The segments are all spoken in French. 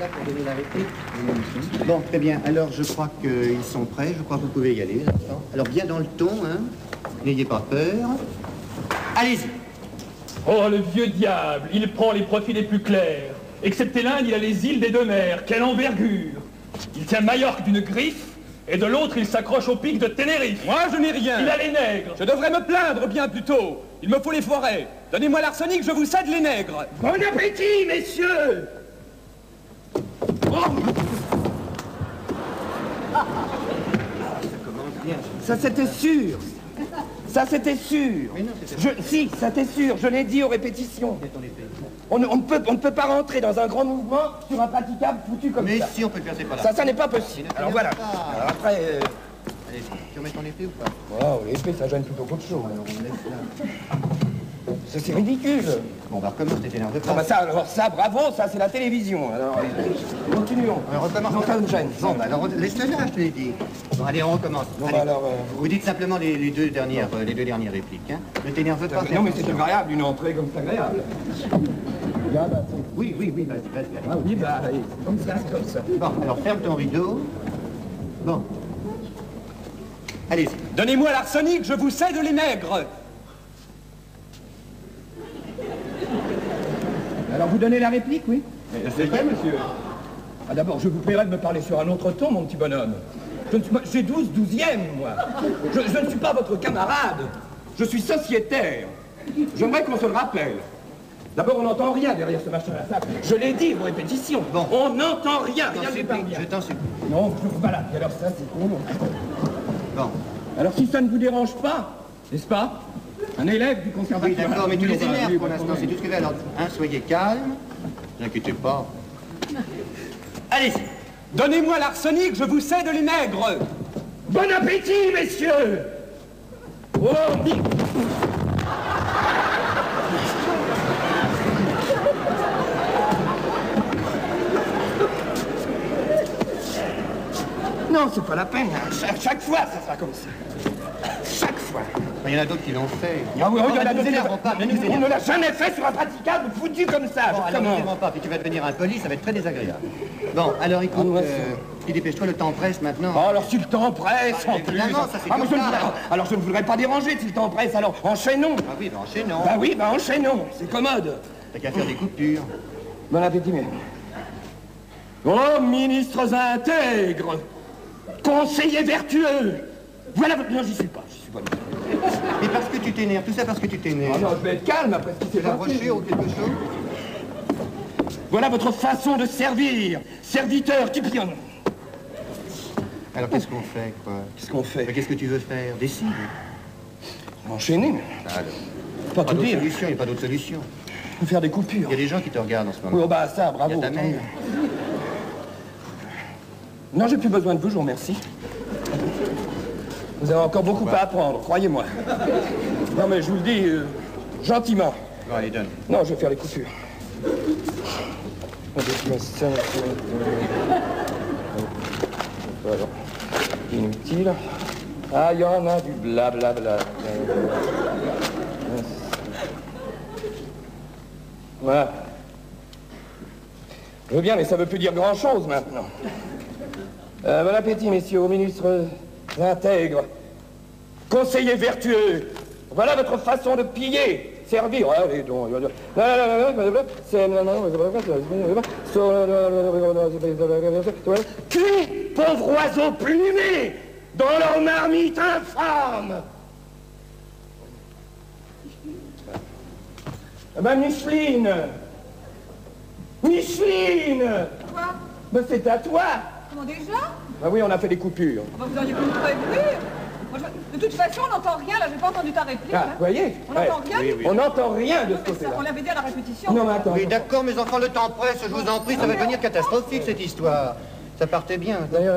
là pour donner la réplique? Bon, très bien. Alors, je crois qu'ils sont prêts. Je crois que vous pouvez y aller, les enfants. Alors, bien dans le ton, hein. N'ayez pas peur. Allez-y. Oh, le vieux diable, il prend les profils les plus clairs. Excepté l'un, il a les îles des deux mers. Quelle envergure! Il tient Majorque d'une griffe, et de l'autre, il s'accroche au pic de Ténérife. Moi, je n'ai rien. Il a les nègres. Je devrais me plaindre bien plus tôt. Il me faut les forêts. Donnez-moi l'arsenic, je vous cède les nègres. Bon appétit, messieurs! Oh. Ça, c'était sûr. Ça, c'était sûr. Mais non, c'était... Si, ça c'était sûr. Je l'ai dit aux répétitions. On ne peut pas rentrer dans un grand mouvement sur un praticable foutu comme Mais ça. si, on peut le faire, c'est pas là. Ça n'est pas possible. Alors voilà. Alors après... Allez, tu remets ton épée ou pas? Wow, l'épée, ça gêne plutôt qu'autre chose. Alors, on laisse là. Ça, c'est ridicule. Bon, bah, recommence, t'énerve Ah pas. bah ça, alors ça, bravo, ça, c'est la télévision. Alors, continuons. On recommence. Non, ça me gêne. Bon, bah, alors, laisse-le là, je te l'ai dit. Bon, allez, on recommence. Bon, Allez. bah, alors... Vous dites simplement les deux dernières répliques, hein. Ne t'énerve pas. Non, mais c'est agréable, une entrée comme c'est agréable. Oui, vas-y. Ah oui, bah, allez, comme ça. Bon, alors, ferme ton rideau. Bon. Allez-y. Donnez-moi l'arsenic, je vous cède les nègres. Alors, vous donnez la réplique, oui? C'est vrai, monsieur. Ah, d'abord, je vous paierai de me parler sur un autre ton, mon petit bonhomme. J'ai 12e, moi. Je ne suis pas votre camarade. Je suis sociétaire. J'aimerais qu'on se le rappelle. D'abord, on n'entend rien derrière ce machin à sac. Je l'ai dit, vos répétitions. Bon. On n'entend rien. Rien ne parle bien. Je t'en supplie. Non, je vous balade. Alors ça, c'est con. Bon. Alors si ça ne vous dérange pas, n'est-ce pas? Un élève du Oui, conservatoire. d'accord, mais tu les Oui, énerves pour bah, l'instant, c'est tout ce que j'ai. Alors, hein, soyez calme. Ne vous inquiétez pas. Allez-y. Donnez-moi l'arsenic, je vous cède les nègres. Bon appétit, messieurs! Oh, non, c'est pas la peine. Chaque fois, ça sera comme ça. Chaque fois. Il y en a d'autres qui l'ont fait. Ah oui, Bon, regarde, ne nous énervons pas, ne nous on énervons ne l'a jamais fait sur un praticable foutu comme ça. Bon, alors justement. ne t'énerve pas, puis tu vas devenir impoli, ça va être très désagréable. Bon, alors écoute, puis dépêche-toi, le temps presse maintenant. Oh, alors si le temps presse, en plus. évidemment, ça, c'est moi, comme ça. alors je ne voudrais pas déranger si le temps presse, alors enchaînons. Ah oui, bah enchaînons. Bah oui, bah enchaînons, c'est commode. T'as qu'à faire des coupures. Bon appétit, mais... Oh, ministres intègres, conseillers vertueux, voilà votre... Non, j'y suis pas. Et parce que tu t'énerves, tout ça parce que tu t'énerves. Oh non, je vais être calme après ce qui s'est C'est la passé. brochure ou quelque chose? Voilà votre façon de servir, serviteur Kipion. Alors qu'est-ce qu'on fait, quoi? Qu'est-ce qu'on fait? Mais qu'est-ce que tu veux faire? Décide. Enchaîner. Alors, Pas pas tout d'autre dire. solution, il n'y a pas d'autre solution. Faire des coupures. Il y a des gens qui te regardent en ce moment. Oui, oh bah ça, bravo. Il y a ta tant mère. mieux. Non, j'ai plus besoin de vous, je vous remercie. Vous avez encore beaucoup à apprendre, croyez-moi. Non, mais je vous le dis, gentiment. Bon, allez, donne. Non, je vais faire les coupures. Voilà. Inutile. Ah, il y en a du blablabla. Voilà. Je veux bien, mais ça veut plus dire grand-chose maintenant. Bon appétit, messieurs, aux ministres intègres, conseillers vertueux. Voilà votre façon de piller, servir. Allez donc. Cuit, pauvres oiseaux plumés, dans leur marmite infâme. Ben, Micheline. Micheline. Quoi? Ben, c'est à toi. Comment déjà? Ben oui, on a fait des coupures. Bah, vous auriez pu me prévenir. Moi, de toute façon, on n'entend rien, là, j'ai pas entendu ta réplique. Ah, hein. vous voyez? On n'entend rien du tout. On n'entend rien de ce Mais ça, côté-là. on l'avait dit à la répétition. Non, mais attends. Oui, d'accord, mes enfants, le temps presse, je vous en prie, ça va devenir catastrophique, cette histoire. Ça partait bien.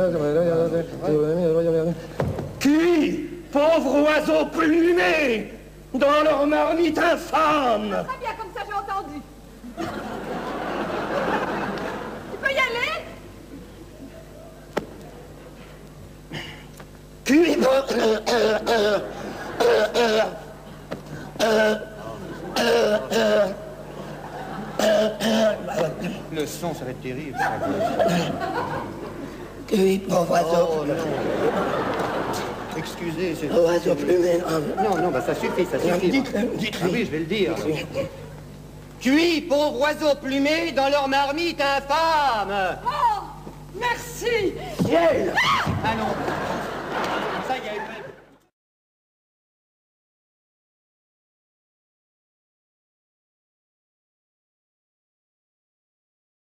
Cuit, pauvres oiseaux plumés, dans leur marmite infâme. Très bien, comme ça, j'ai entendu. Tu peux y aller? Cuit, Le son, ça va être terrible. Ça. Oui, pauvre oiseau. Oh, non. Excusez, c'est... Oiseau plumé. Non, non, bah ça suffit, ça suffit. Dites-le. Ah oui, je vais le dire. Cuit, pauvre oiseau plumé, dans leur marmite infâme. Oh, merci. Ciel. Ah non,